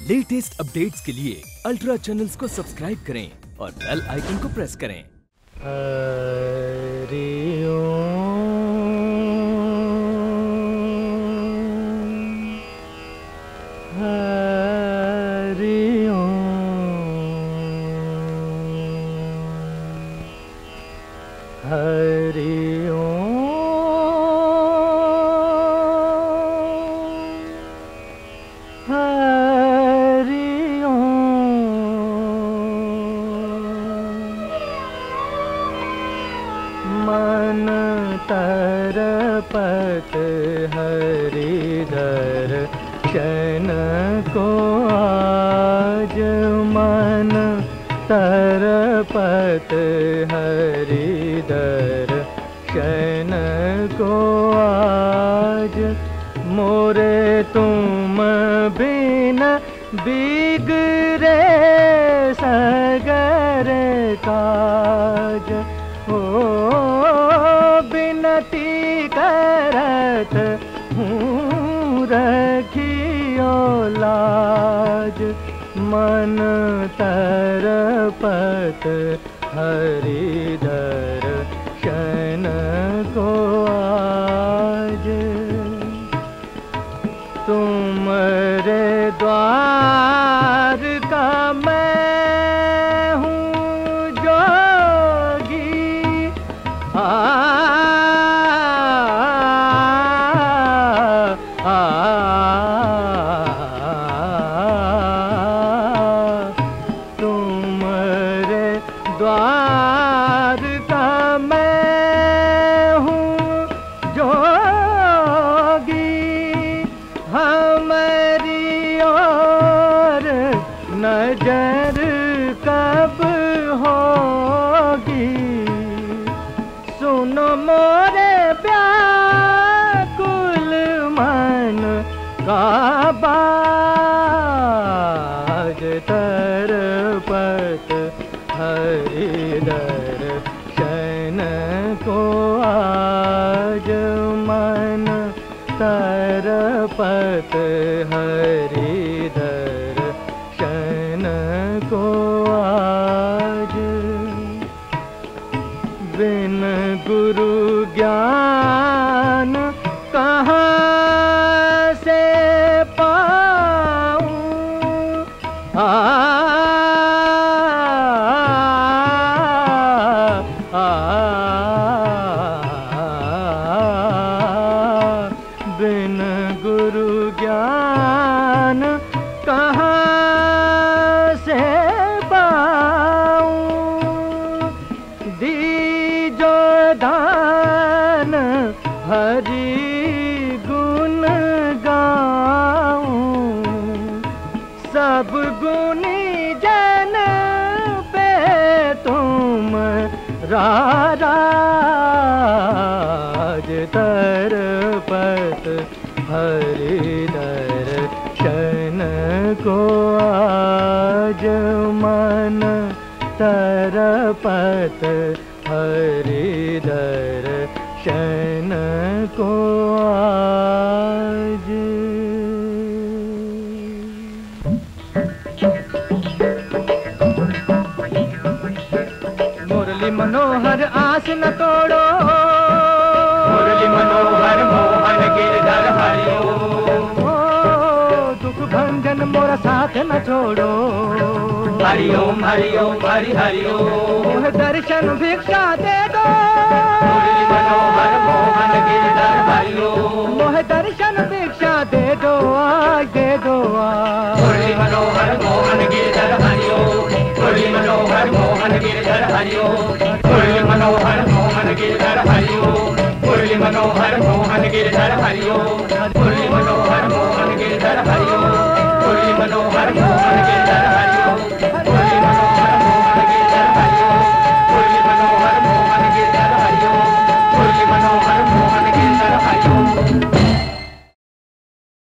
Latest updates के लिए ultra channels को सब्सक्राइब करें और बेल आइकन को प्रेस करें। हरि मन तरपत हरिधर शन को आज मन तरपत हरिधर शन को आज मोरे तुम बिन बिगड़े सगर काज बिनती करत हूँ रखियो लाज मन तरपत हरिधर शन को आज तुमरे द्वार का मैं हूँ जोगी तुमरे द्वार का मैं हूँ जोगी हमारी और नजर कब होगी सुनो मोरे व्याकुल मन का बाज तरपत हरिधर शन को आज मन तरपत हरिधर शन को आज बिन गुरु ज्ञान कहाँ से पाऊं बिन गुरु ज्ञान कहाँ से पाऊं दीजो दान हरि गुण गाऊं सब गुणी जन पे तुम राज तरपत हरिधर शन को आज मन तरपत हरिधर शन को आज मुरली मनोहर आस न तोड़ो मुरली मनोहर मोहन गिरधर हरिओ दुख भंजन मोरा साथ न छोड़ो हरिओम हरिओम हरि हरिओम मोह दर्शन भिक्षा दे दो मुरली मनोहर मोहन गिरधर हरिओ मोह दर्शन भिक्षा दे दो आज दे दो मुरली मनोहर मोहन गिरधर हरिओ मुरली मनोहर मोहन गिरधर हरिओ मुरली मनोहर मोहन गिरधर हरिओ मुरली मनोहर मोहन गिरधर हरिओ मुरली मनोहर मोहन गिरधर हरिओ मुरली मनोहर मोहन गिरधर